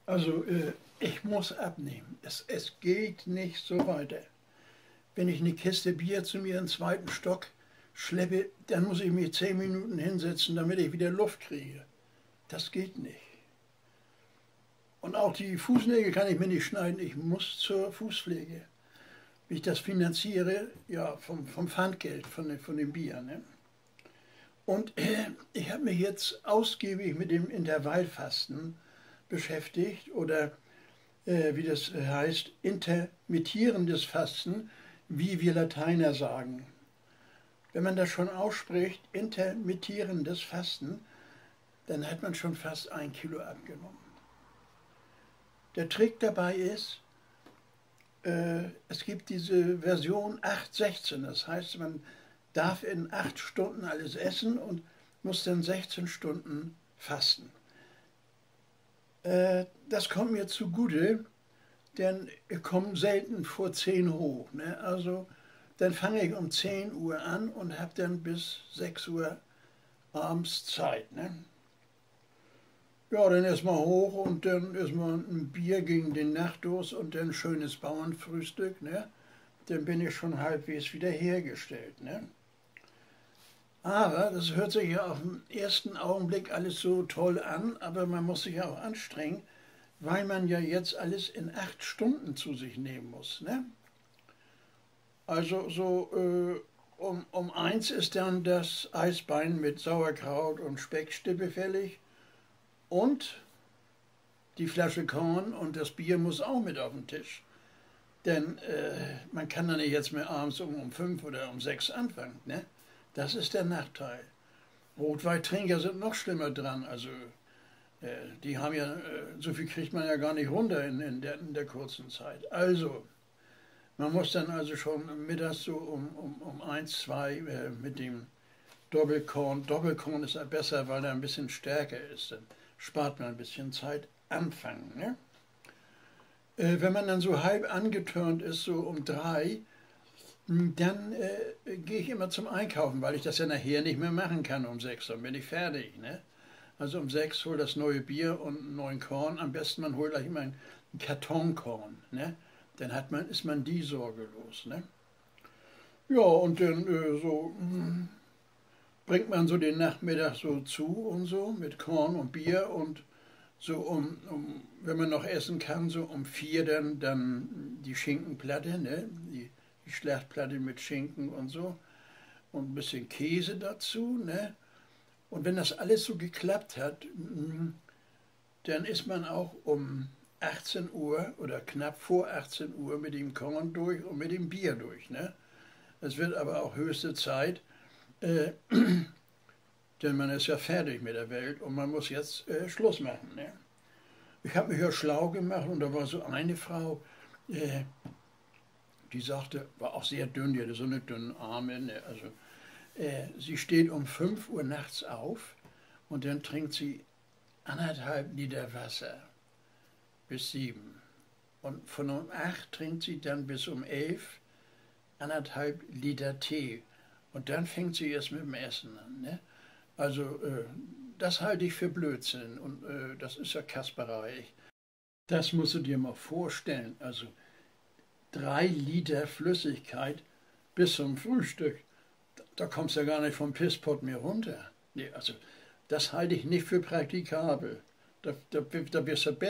Also ich muss abnehmen. Es geht nicht so weiter. Wenn ich eine Kiste Bier zu mir im zweiten Stock schleppe, dann muss ich mich 10 Minuten hinsetzen, damit ich wieder Luft kriege. Das geht nicht. Und auch die Fußnägel kann ich mir nicht schneiden. Ich muss zur Fußpflege. Wie ich das finanziere, ja, vom Pfandgeld, von dem Bier. Ne? Und ich habe mich jetzt ausgiebig mit dem Intervallfasten beschäftigt oder wie das heißt, intermittierendes Fasten, wie wir Lateiner sagen. Wenn man das schon ausspricht, intermittierendes Fasten, dann hat man schon fast 1 Kilo abgenommen. Der Trick dabei ist, es gibt diese Version 8-16, das heißt, man darf in 8 Stunden alles essen und muss dann 16 Stunden fasten. Das kommt mir zugute, denn ich komme selten vor 10 hoch. Ne? Also dann fange ich um 10 Uhr an und habe dann bis 6 Uhr abends Zeit. Ne? Ja, dann erstmal hoch und dann erstmal ein Bier gegen den Nachtdurst und dann schönes Bauernfrühstück. Ne? Dann bin ich schon halbwegs wiederhergestellt. Ne? Aber das hört sich ja auf den ersten Augenblick alles so toll an, aber man muss sich ja auch anstrengen, weil man ja jetzt alles in 8 Stunden zu sich nehmen muss. Ne? Also so um 1 ist dann das Eisbein mit Sauerkraut und Speckstippe fällig und die Flasche Korn und das Bier muss auch mit auf den Tisch. Denn man kann dann nicht jetzt mehr abends um 5 oder um 6 anfangen. Ne? Das ist der Nachteil. Rotweintrinker sind noch schlimmer dran. Also die haben ja, so viel kriegt man ja gar nicht runter in der kurzen Zeit. Also, man muss dann also schon mittags so um 1, 2 mit dem Doppelkorn. Doppelkorn ist ja besser, weil er ein bisschen stärker ist. Dann spart man ein bisschen Zeit. Anfangen. Ne? Wenn man dann so halb angetörnt ist, so um 3, dann gehe ich immer zum Einkaufen, weil ich das ja nachher nicht mehr machen kann um 6, dann bin ich fertig. Ne? Also um 6 hol das neue Bier und einen neuen Korn. Am besten man holt gleich immer einen Kartonkorn. Ne? Dann ist man die Sorge los. Ne? Ja, und dann bringt man so den Nachmittag so zu und so mit Korn und Bier und so wenn man noch essen kann, so um 4 dann die Schinkenplatte, ne? Die Schlachtplatte mit Schinken und so und ein bisschen Käse dazu. Ne? Und wenn das alles so geklappt hat, dann ist man auch um 18 Uhr oder knapp vor 18 Uhr mit dem Korn durch und mit dem Bier durch. Ne? Es wird aber auch höchste Zeit, denn man ist ja fertig mit der Welt und man muss jetzt Schluss machen. Ne? Ich habe mich ja schlau gemacht und da war so eine Frau, die sagte, war auch sehr dünn, die hatte so eine dünne Arme. Ne? Also, sie steht um 5 Uhr nachts auf und dann trinkt sie 1,5 Liter Wasser bis 7. Und von um 8 trinkt sie dann bis um 11 1,5 Liter Tee. Und dann fängt sie erst mit dem Essen an. Ne? Also das halte ich für Blödsinn und das ist ja Kasperei. Das musst du dir mal vorstellen. Also 3 Liter Flüssigkeit bis zum Frühstück. Da kommst du ja gar nicht vom Pisspot mehr runter. Nee, also das halte ich nicht für praktikabel. Da wirst du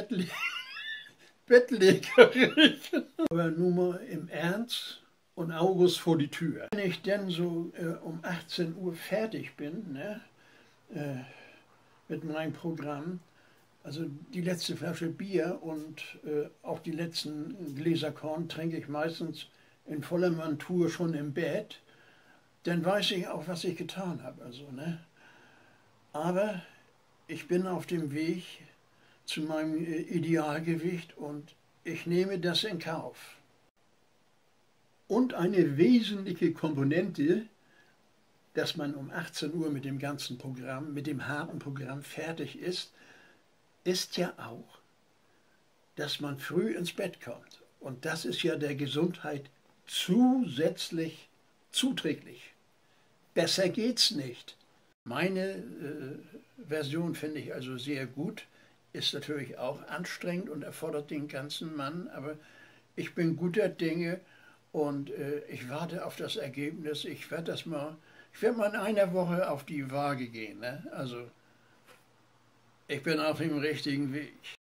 bettlägerig. Aber nun mal im Ernst und August vor die Tür. Wenn ich dann so um 18 Uhr fertig bin, ne, mit meinem Programm, also die letzte Flasche Bier und auch die letzten Gläser Korn trinke ich meistens in voller Montur schon im Bett, dann weiß ich auch, was ich getan habe. Also, ne? Aber ich bin auf dem Weg zu meinem Idealgewicht und ich nehme das in Kauf. Und eine wesentliche Komponente, dass man um 18 Uhr mit dem ganzen Programm, mit dem harten Programm fertig ist ja auch, dass man früh ins Bett kommt. Und das ist ja der Gesundheit zusätzlich zuträglich. Besser geht's nicht. Meine Version finde ich also sehr gut. ist natürlich auch anstrengend und erfordert den ganzen Mann, aber ich bin guter Dinge und ich warte auf das Ergebnis. Ich werde mal in einer Woche auf die Waage gehen. Ne? Also ich bin auf dem richtigen Weg.